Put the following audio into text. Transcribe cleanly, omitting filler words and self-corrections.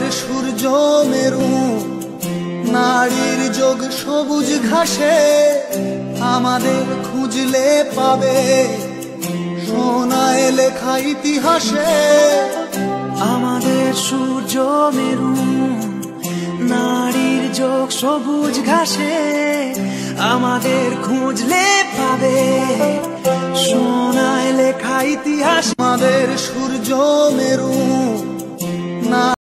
সূর্য মেরু, নারীর যোগ সবুজ ঘাসে, আমাদের খুঁজলে পাবে সোনায় লেখা ইতিহাসে। আমাদের সূর্য মেরু, নারীর যোগ সবুজ ঘাসে, আমাদের খুঁজলে পাবে সোনায় লেখা ইতিহাস। আমাদের সূর্য মেরু,